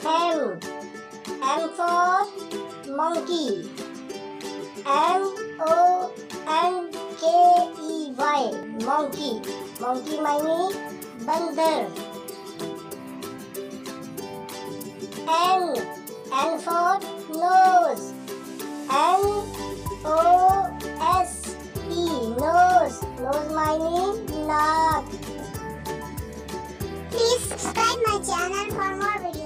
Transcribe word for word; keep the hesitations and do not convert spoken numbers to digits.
M. M for monkey. M O N K E Y. Monkey. Monkey meaning bandar. N. N for nose. N O S E. Nose. Nose meaning naak. Please subscribe my channel for more videos.